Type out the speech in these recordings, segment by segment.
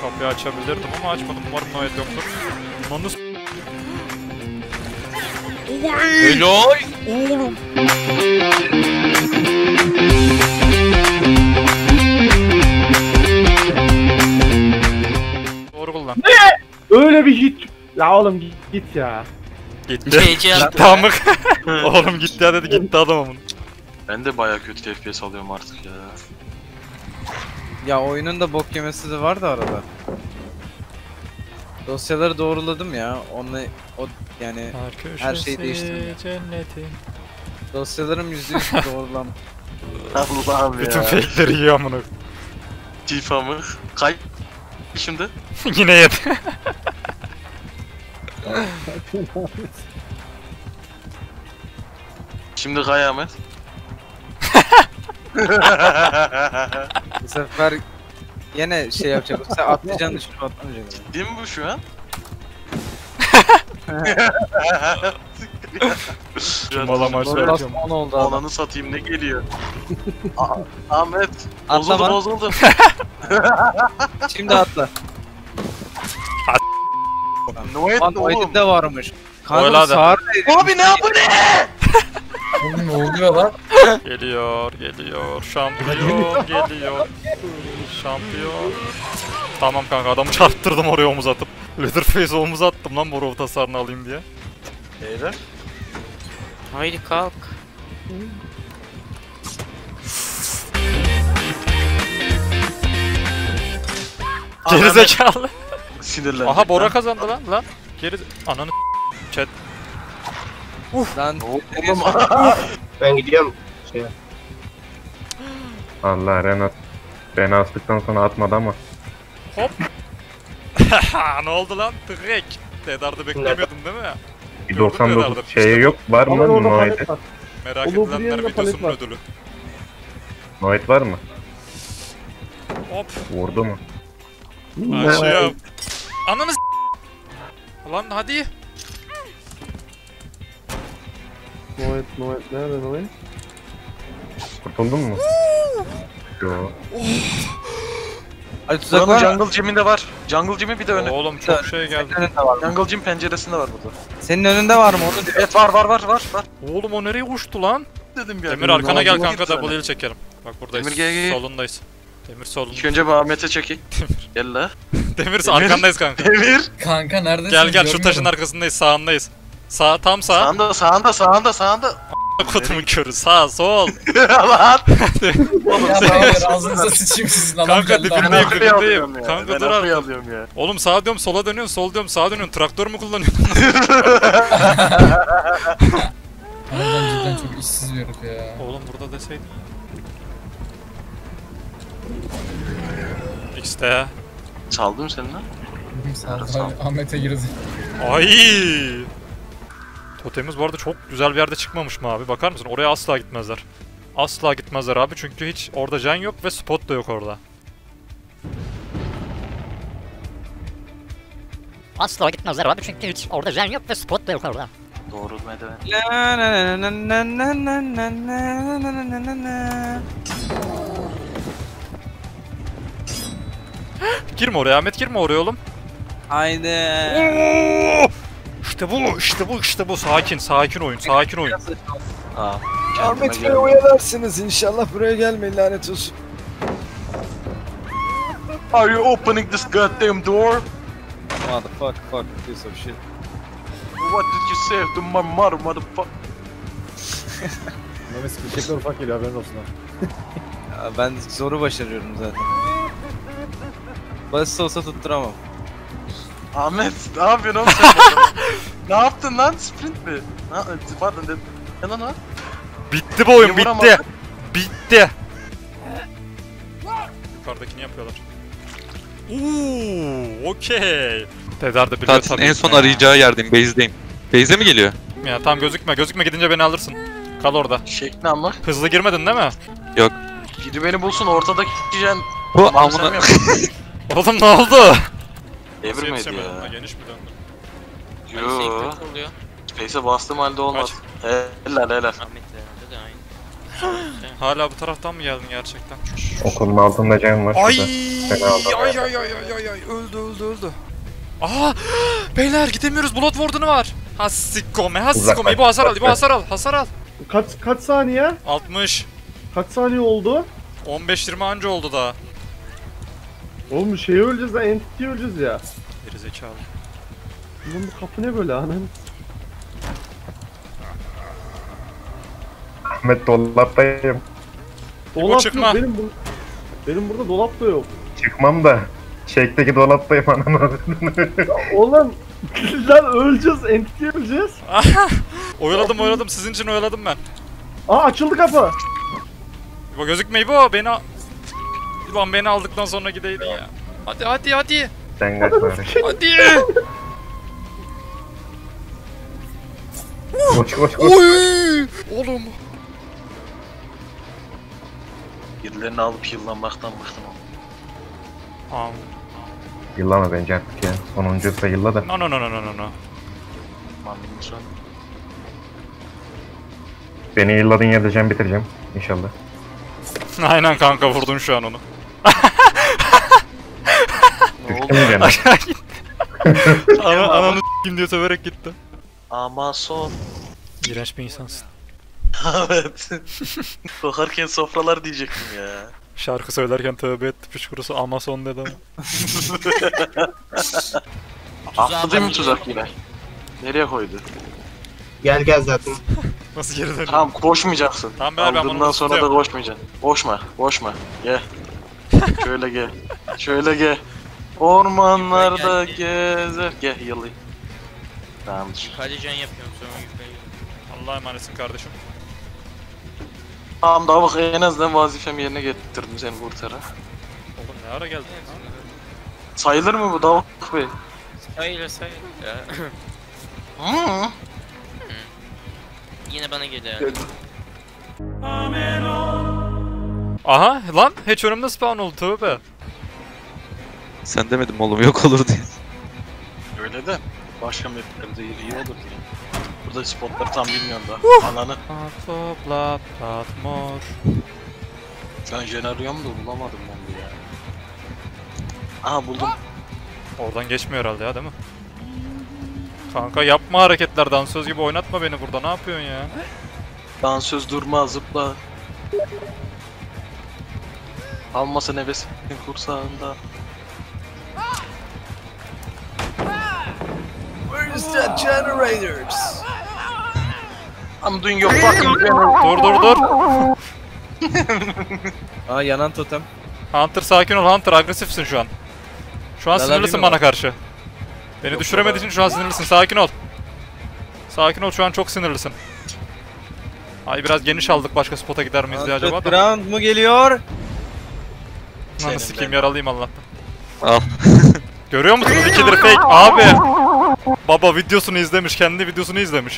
Kapıyı açabilirdim ama açmadım. Umarım Noet yoktur. Onu Helal. oğlum. Doğru kullan. Öyle bir hit. Ya oğlum git ya. Gitti. Gece Gitti amık. Oğlum gitti ya dedi, gitti adamın. Ben de bayağı kötü FPS alıyorum artık ya. Ya oyunun da bok yemesi de var da arada. Dosyaları doğruladım ya. Onunla yani her şeyi değiştirdim. Cennetin. Dosyalarım %100 doğrulam. Allah'ım ya. Bütün fake'leri yiyor amına. FIFA mı? Kay şimdi. Yine yedi. Şimdi kay Ahmet. Bu sefer yine şey yapacak. Bu sefer atlayacaksın düşürüp atlamayacaksın. Değil mi bu şu an? Cumbalama Doğru söyleyeceğim. basma 10 oldu adam. Ananı satayım ne geliyor? Ahmet. Atlama. Bozuldu. Şimdi atla. Noet Lan ne o oğlum? elinde varmış. Öyle Kanka hadi. sağır Abi ne yapın? Ne oluyor lan? Geliyor, geliyor. Şampiyon geliyor. Şampiyon. Tamam kanka, adamı çarptırdım oraya omuz atıp. Leatherface'e omuz attım lan moru tasarını alayım diye. Beyler. Haydi kalk. Gerizekalı. Sinirlendim. Aha Bora kazandı lan. Geri ananı chat. lan. Oğlum. Ben gidiyorum. Allah Renat. Beni astıktan sonra atmadı ama. Ne oldu lan? Tıkrek. Tedar'da beklemiyordun değil mi? Bir Gördün 99 Tedar'da. şeye yok. Var mı Noet'e? Merak Oğlum, edilenler bir yanında palet videosunun var. ödülü. Noet var mı? Hop. Vurdu mu? Açıyor. Ananı Lan hadi. Noet nerede Noet? Kurtuldun mu? Yo. Hadi tuzak Buranın var mı? Jungle Gym'inde var. Jungle Gym'i bir de önü. Oğlum çok şey geldi. Senin önünde var mı? Jungle Gym penceresinde var burada. Senin önünde var mı onu? Evet var. Oğlum o nereye uçtu lan? Dedim ya. Demir arkana gel Ağzıma kanka, gitti W'yi çekerim. Bak buradayız. Demir gel. Solundayız. Demir solunda. İlk önce bir Ahmet'e çekeyim. Gel la. Demir arkandayız kanka. Demir. Kanka neredesin? Gel şu Görmüyorum. taşın arkasındayız, sağındayız. Sağ, tam sağ. Sağında. Kodumun körü, sağ sol. Lan. Ya beyler ağzınıza sıçayım sizin adam Kanka geldi. dibindeyim, Ben arkayı dibindeyim. alıyorum ya. Kanka Ben dur arkayı artık. alıyorum ya. Oğlum sağ diyorum sola dönüyorsun, sol diyorum sağa dönüyorsun. Traktör mü kullanıyorsun? Harbiden cidden çok işsiz bir herif ya. Oğlum burada deseydin ya. X'te. Çaldım seni lan. Sağ ol. Ahmet'e girdi. Ay. Totemimiz bu arada çok güzel bir yerde çıkmamış mı abi? Bakar mısın? Oraya asla gitmezler. Asla gitmezler abi çünkü hiç orada can yok ve spot da yok orada. Asla gitmezler abi çünkü hiç orada jen yok ve spot da yok orada. Doğru merdiven. Girme oraya Ahmet, girme oraya oğlum. Haydi. Oo! İşte bu. Sakin oyun. Aa. Ahmet Bey uyararsınız inşallah buraya gelmeyin lanet olsun. Are you opening this goddamn door? Fuck piece of shit. What did you say to my mother, motherfucker? Mehmet sıkışıklar ufak geliyor haberin olsun ha. Ya ben zoru başarıyorum zaten. Basit olsa tutturamam. Ahmet ne yapıyorsun oğlum sen? Ne yaptın lan? Sprint mi? Pardon dedim. Ne lan o? Bitti bu oyun, Niye vuramadın? bitti. Yukarıdakini yapıyorlar. Okey. Tedar da biliyor Tatilin tabii. en son arayacağı yerdeyim, base'deyim. Base'e mi geliyor? Ya tamam gözükme gidince beni alırsın. Kal orada. Şekli ama. Hızlı girmedin değil mi? Biri beni bulsun ortadaki jen. Bu Tamam, sen mi amına... yaptın? Oğlum ne oldu? Devirmedi ya. Geniş mi döndü? Yoo. Space'e bastım halde olmaz. Helal. Ahmet de aynı. Hala bu taraftan mı geldin gerçekten? Okulun altında Cem var. Ay şurada. Fena adam ay ya. ay ay ay ay öldü. Aa beyler gidemiyoruz. Blood Warden'ı var. Hassikome. Uzaklaş, İbo hasar al. uzaklaş. Hasar al. Kaç saniye? 60. Kaç saniye oldu? 15-20 anca oldu daha. Oğlum bu şeyi öleceğiz lan, Entity'yi öleceğiz ya. Geri zekalı. Lan bu kapı ne böyle anam? Ahmet dolaptayım. Dolap çıkma. yok benim burada dolap da yok. Çıkmam da. Shake'deki dolaptayım ananı. Oğlum lan öleceğiz, Entity'yi öleceğiz. Oyaladım. Sizin için oyaladım ben. Aa açıldı kapı. İbo gözükme İbo. İbo beni aldıktan sonra gideydin ya. Hadi. Sen kaç bari. Hadi. Koş. Oy! Oğlum. Birilerini alıp yıllanmaktan bıktım ama. Am. Yıllama bence artık ya. Sonuncuysa yılla da. No. Aman benim son. Beni yılladığın yerde Cem bitireceğim. İnşallah. Aynen kanka vurdun şu an onu. Düştü mü gene? Aşağı gitti. Ananı s**eyim diye söverek gitti. Ama son. İğrenç bir insansın. Evet. Kokarken sofralar diyecektim ya. Şarkı söylerken tövbe etti piç kurusu ama son dedi ama. Attı değil mi tuzak yine? Nereye koydu? Gel zaten. Nasıl geri dönüyor? Tamam koşmayacaksın. Tamam, ben bunu Aldığından sonra da tutuyorum. koşmayacaksın. Koşma. Gel. Şöyle gel. Ormanlarda gezer. Gel yılayım. Tamamdır. Kalican yapıyorum sonra yukarı. Allah'a emanetsin kardeşim. Tamam da bak en azından vazifemi yerine getirdim seni kurtara. Oğlum ne ara geldin? Sayılır mı bu Davuk Bey? Sayılır. Ya. Hı. Yine bana geliyor. Aha lan hiç önümde spawn oldu tövbe. Sen demedin mi oğlum yok olur diye. Öyle de başka maplerde iyi olur diye. Burada spotları tam bilmiyorum da. Ananı. Topla platmor. Ben jeneryum da bulamadım ben de ya. Aha buldum. Oradan geçmiyor herhalde ya değil mi? Kanka yapma hareketler dansöz gibi oynatma beni burada ne yapıyorsun ya? Dansöz durma zıpla. Almasın hevesin kursağında. Where is that generators? I'm doing your fucking generator. Dur. Aa yanan totem. Hunter sakin ol Hunter agresifsin şu an. Şu an Lala sinirlisin değil mi bana karşı. Beni düşüremediğin için şu an sinirlisin sakin ol. Sakin ol şu an çok sinirlisin. Ay biraz geniş aldık başka spota gider miyiz diye acaba da. Ground mu geliyor? Lan Senin sikeyim ben. yaralıyım Allah'tan. Al. Görüyor musunuz? İkidir fake abi. Baba videosunu izlemiş kendi videosunu izlemiş.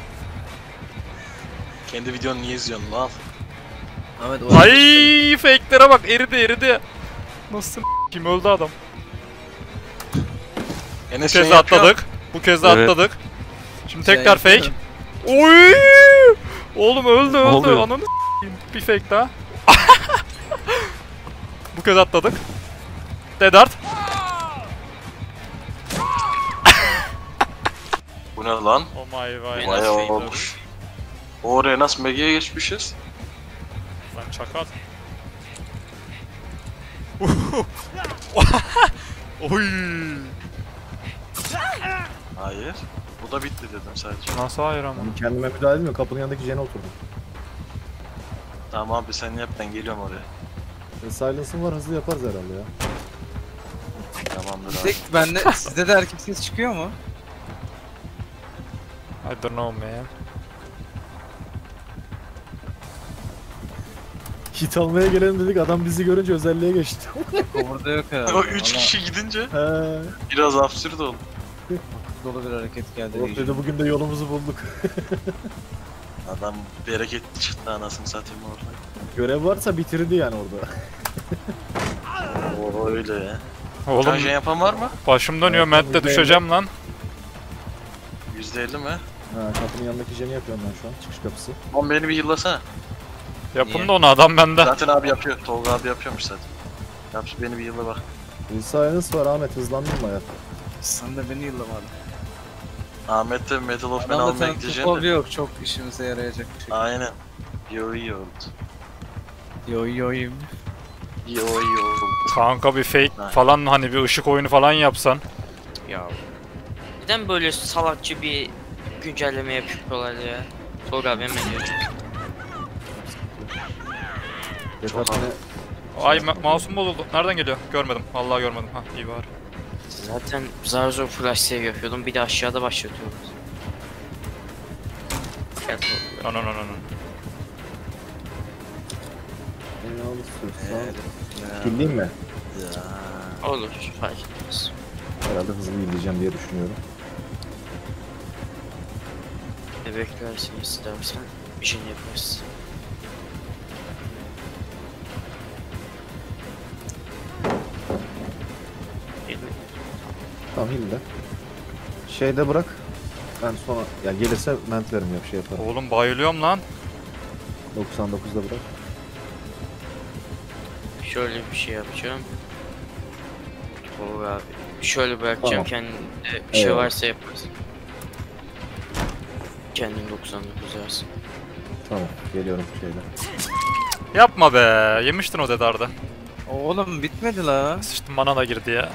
Kendi videonu niye izliyorsun lan? Ahmet Ay fake'lere bak eridi. Nasıl kim öldü adam? Bu Enes kez de atladık. Bu kez de Evet. atladık. Şimdi Sen tekrar fake. yapsana. Oy! Oğlum öldü. oluyor? Ananı s**eyim. Bir fake daha. Bu kez atladık. Dedart. Bu ne lan? Oh my vay. Nasıl Bayağı şey olmuş. Oraya nasıl Megi'ye geçmişiz? Lan çakal. Oy! Hayır. Bu da bitti dedim sadece. Nasıl hayır ama? Kendime müdahale etmiyorum. Kapının yanındaki jene oturdum. Tamam abi sen yap ben geliyorum oraya. Silence'ın var, hızlı yaparız herhalde ya. Tamamdır abi. Tek bende sizde de erkek ses çıkıyor mu? I don't know man. Hit almaya gelelim dedik, adam bizi görünce özelliğe geçti. Burada yok herhalde. O 3 kişi gidince He. biraz absürt oldu. Dolu bir hareket geldi. Yok dedi, bugün de yolumuzu bulduk. Adam bereketli çıktı anasını satayım orada. Görev varsa bitirdi yani orada. O öyle ya. Oğlum Canjen yapan var mı? başım dönüyor Matt'te düşeceğim lan. %50 mi? Ha, kapının yanındaki jeni yapıyorum ben şu an, çıkış kapısı. Oğlum beni bir yıllasana. Yapın Niye? da onu, adam bende. Zaten abi yapıyor. Tolga abi yapıyormuş zaten. Yapsın beni bir yıla bak. İnsanınız var Ahmet, hızlandın mı ya? Sen de beni yıllamadın. Ahmet de Metal of Man Adamda almaya tank gideceğim futbol de. yok. Çok işimize yarayacak bir şey. Aynen. Yo yo. Yo. Yo yo. Kanka bir fake Ha. falan, hani bir ışık oyunu falan yapsan. Ya. Neden böyle salakçı bir güncelleme yapıyorlar ya? Tolga abi hemen diyor. Yeter seni Ay mouse'um bozuldu. Nereden geliyor? Görmedim. Vallahi görmedim. Ha iyi bari. Zaten zar zor flash save yapıyordum. Bir de aşağıda başlatıyordum. Gel Tolga. No. beni alırsın. Killeyim mi? Olur, fark etmez. Herhalde hızlı yiyeceğim diye düşünüyorum. Beklersin istersen işini yaparız. Tamam hile. Şeyde bırak. Ben sonra ya gelirse ment veririm, ya bir şey yaparım. Oğlum bayılıyorum lan. 99'da bırak. Şöyle bir şey yapacağım. Tolga abi. Şöyle bırakacağım, Tamam. kendinde bir şey Eyvallah. varsa yaparız. Kendin 99 yersin. Tamam geliyorum şeyle. Yapma be. Yemiştin o dedarda. Oğlum bitmedi la. Sıçtım, bana da girdi ya.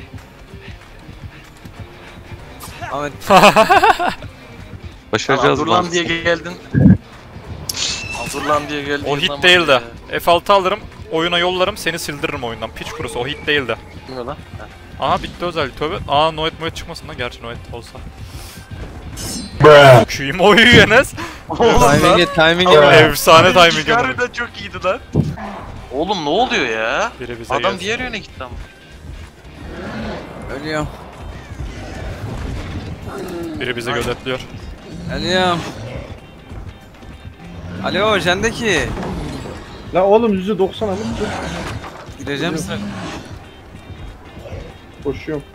Ahmet Başaracağız Dur lan lan. diye geldin. Dur lan diye geldin. O hit değil de. F6 alırım, oyuna yollarım, seni sildiririm oyundan. Piç kurusu, o hit değil de. Ne lan? Aha bitti özellik, tövbe. Aa Noet çıkmasın da, gerçi Noet olsa. Kuyum oyu Enes. Oğlum lan. timing'e Efsane timing ama. Harbiden çok iyiydi lan. Oğlum ne oluyor ya? Biri bize Adam gelsin. diğer yöne gitti ama. Ölüyorum. Biri bizi gözetliyor. Ölüyorum. Alo jendeki. La oğlum %90 alıp dur. Gireceğim sıra. Koşuyorum.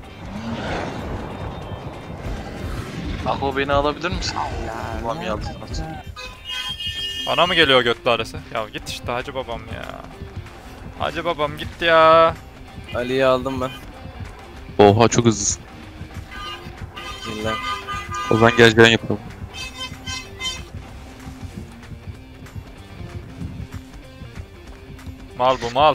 Aho beni alabilir misin? Tamam ya. Bana mı geliyor götlü arası? Ya git işte hacı babam ya. Hacı babam gitti ya. Ali'yi aldım ben. Oha çok hızlısın. Ziller. O zaman gel yapalım. Mal bu mal.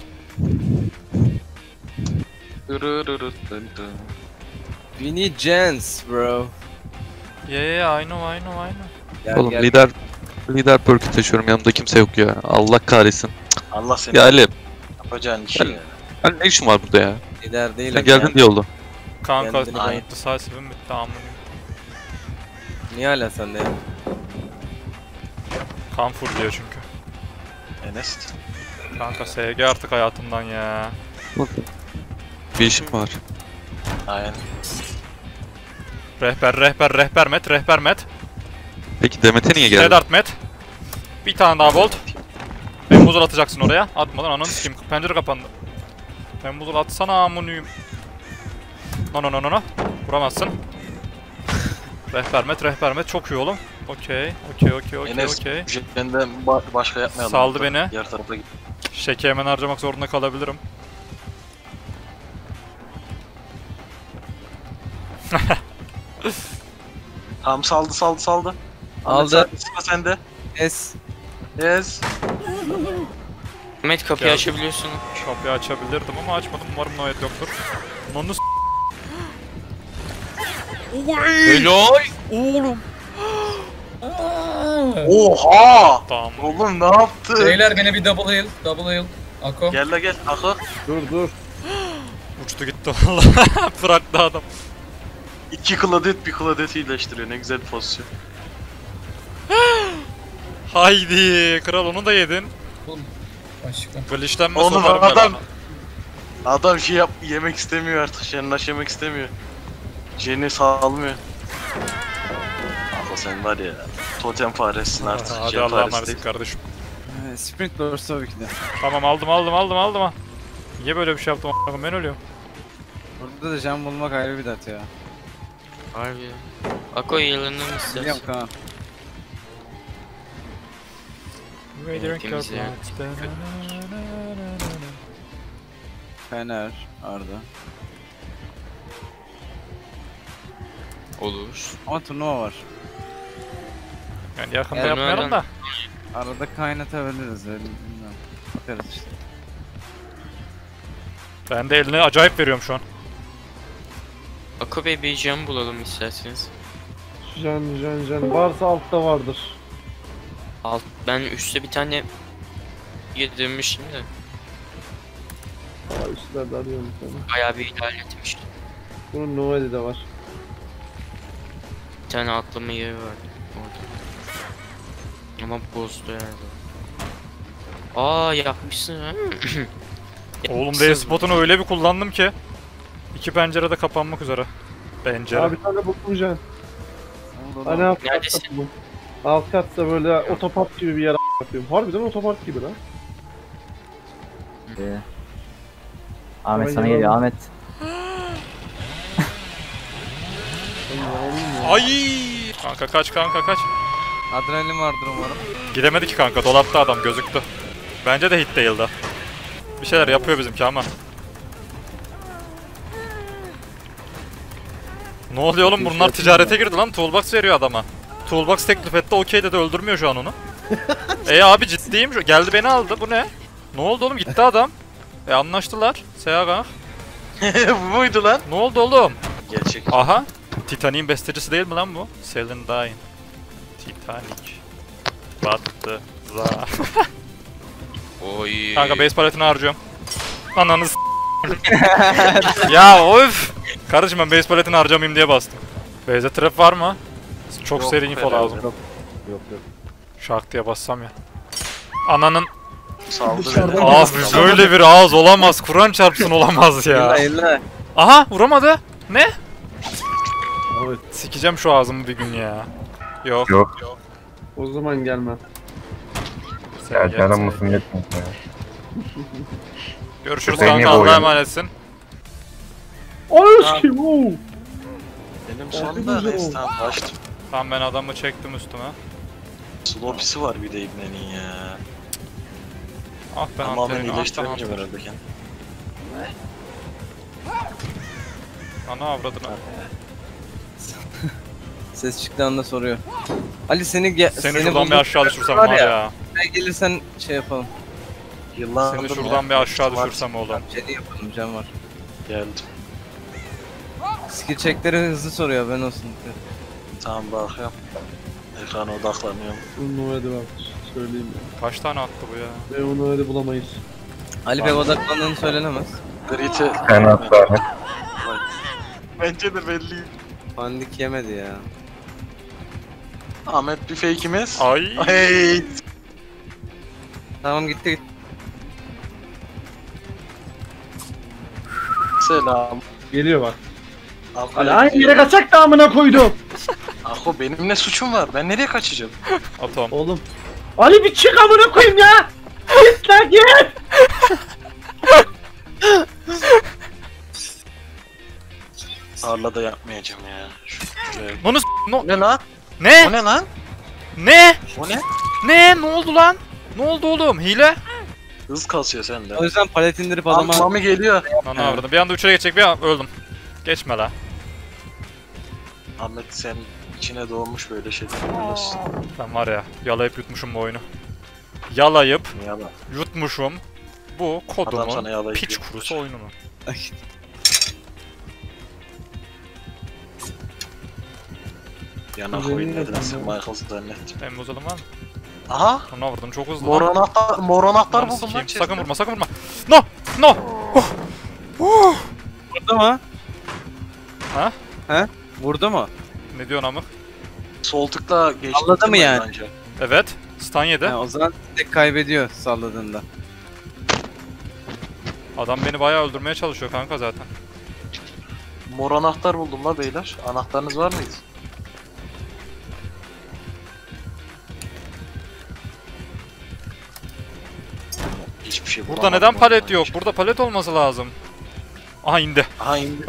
We need gens bro. Yeah, I know. Gel, Oğlum gel. lider perk'ü taşıyorum, yanımda kimse yok ya. Allah kahretsin. Allah seni Ya Ali, yapacağın işi ya. hani ne işin var burada ya? Lider değil. Sen geldin diye oldu. Kanka Kendini ben- decisive'im bitti amına. Niye hala sende ya? Kan full diyor çünkü. Enes. Kanka SG artık hayatımdan ya. Bir işim var. Aynen. Rehber met. Peki Demet'e niye geldin? Nedart met. Bir tane daha bolt. Bembuzul atacaksın oraya. Atmadan ananı sikeyim. Pencere kapandı. Bembuzul atsana amunuyum. No. Vuramazsın. Rehber met çok iyi oğlum. Okey. Enes benden başka yapmayalım. Saldı beni. Diğer tarafa git. Şeki hemen harcamak zorunda kalabilirim. Tamam saldı. Aldı. Ahmet, sıra sende. Es. Yes. Ahmet kapıyı Geldim. açabiliyorsun. Kapıyı açabilirdim ama açmadım. Umarım Noet yoktur. Nonu s***. Helal. Oğlum. Oha! Tamam. Oğlum ne yaptı? Beyler beni bir double heal. Double heal. Ako. Gel la gel. Aha. Dur. Uçtu gitti valla. Bıraktı adam. 2 kladet bir kladet iyileştiriyor. Ne güzel pozisyon. Haydi. Kral onu da yedin. Başka. Glitch'lenme Oğlum sokarım ben adam- ona. Adam yemek istemiyor artık. Şenlaş yemek istemiyor. Jen'i sağlamıyor. Ama sen var ya. Totem faresin artık. Hadi Jen Allah'a faresi emanet değil. kardeşim. Sprint Lords tabii ki de. Tamam aldım. Niye böyle bir şey yaptım a**ım, ben ölüyorum. Burada da can bulmak ayrı bir dert ya. Harbi. Ako yılını mı Biliyorum istersin? Kaan. Temiz ya. Fener, Arda. Olur. Ama turnuva var. Yani yakında Yani yapmayalım öyle. da. Arada kaynatabiliriz öyle bilmiyorum. Bakarız işte. Ben de eline acayip veriyorum şu an. Ako Bey bir cam bulalım isterseniz. Can. Varsa altta vardır. Ben üstte bir tane yedirmiştim de. Aa, üstlerde arıyorum bir tane. Bayağı bir ilerletmiştim. Bunun Noel'i de var. Bir tane atlama yeri vardı orada. Ama bozdu herhalde. Aa yapmışsın ha. Oğlum Yapmışsın. D-spotunu öyle bir kullandım ki. 2 pencere de kapanmak üzere. Pencere. Abi bir tane buldum Can. Hani alt katta Neredesin? buldum. Alt katta böyle otopark gibi bir yer yapıyorum. Harbiden otopark gibi lan. Ahmet Ama sana yalan. geliyor Ahmet. Ay! Kanka kaç kanka kaç. Adrenalin vardır umarım. Gidemedi ki kanka, dolapta adam gözüktü. Bence de hit değildi. Bir şeyler yapıyor bizimki ama. Ne oluyor oğlum, bunlar ticarete girdi lan, toolbox veriyor adama. Toolbox teklif etti, okey dedi, öldürmüyor şu an onu. Abi ciddiyim, geldi beni aldı, bu ne? Ne oldu oğlum, gitti adam. Anlaştılar. Seyaga. Bu muydu lan? Ne oldu oğlum? Gerçek. Aha. Titanic'in bestecisi değil mi lan bu? Celine Dion. Titanic. Battı. Za. Oy. Kanka base paletini harcıyorum. Ananı s***. Ya of. Kardeşim ben base paletini harcamayayım diye bastım. Base'e trap var mı? Çok Yok, seri info herhalde. lazım. Yok. Şark diye bassam ya. Ananın Saldı beni. ağız, böyle bir ağız olamaz. Kur'an çarpsın olamaz ya. Ella. Aha vuramadı. Ne? Evet. Sikeceğim şu ağzımı bir gün ya. Yok. Yok. O zaman gelmem. Sen Ya gel, canım sen mısın gel. yetmiyor ya. Görüşürüz Beni kanka, Allah'a boyun. emanetsin. Onu sikeyim ooo. Benim sonunda neyse tamam açtım. Tamam ben adamı çektim üstüme. Slopisi var bir de İbne'nin ya. Ah ben Tamamen antenini, iyileştiremeyeceğim herhalde kendimi. Ana avradına. Ses çıktığı anda soruyor. Ali seni Seni şuradan bir buldum. aşağı düşürsem Var var ya. ya. Buraya gelirsen şey yapalım. Yıllardır Seni şuradan bir aşağı düşürsem oğlum. Seni yapalım can var. Geldim. Skill checkleri hızlı soruyor ben olsun. Tamam bakıyorum. Ekrana odaklanıyorum. Bunun Noel'i var. Söyleyeyim ya. Kaç tane attı bu ya? Ve o Noel'i bulamayız. Ali Bey odaklandığını söylenemez. Grit'e... En hatta Bence de belli. Pandik yemedi ya. Ahmet bir fake'imiz. Ay. Hey. Tamam gitti. Selam. Geliyor bak. Ako, Hadi aynı yere kaçak da amına koydum. Ako benim ne suçum var? Ben nereye kaçacağım? Atom. Oğlum. Ali bir çık amına koyayım ya. Git lan git. Tarlada yapmayacağım ya. Şuraya. Bunu no. Ne lan? Ne? O ne lan? Ne? O ne? Ne oldu lan? Ne oldu oğlum? Hile? Hız kasıyor sende. O yüzden palet indirip adama... Mami geliyor. Ana avradım. Bir anda 3'e geçecek, bir an öldüm. Geçme la. Ahmet sen içine doğmuş böyle şeyler biliyorsun. Ben var ya, yalayıp yutmuşum bu oyunu. Yalayıp Yalan. yutmuşum bu Adam sana kodumun yalayıp piç yutmuş. kurusu oyununu. Yanak oyunlardan sen Michael zannettim. Benim bozalım var mı? Aha! Ana avradım, çok hızlı Mor lan. anahtar, mor anahtar Lan buldum lan. sikeyim. Sakın vurma, sakın vurma. No! No! Vurdu mu? Ha? He? Vurdu mu? Ne diyorsun amık? Sol tıkla geçti. Salladı mı yani? Bence. Evet. Stun yedi. He, o zaman tek kaybediyor salladığında. Adam beni bayağı öldürmeye çalışıyor kanka zaten. Mor anahtar buldum la beyler. Anahtarınız var mıydı? Hiçbir şey Burada bulamadım neden oğlum palet ben yok? hiç. Burada palet olması lazım. Aha indi. Aha indi.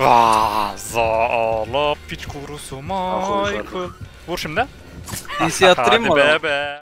Zaala piç kurusu Michael. Vur şimdi. DC attırayım mı Hadi adama? be be.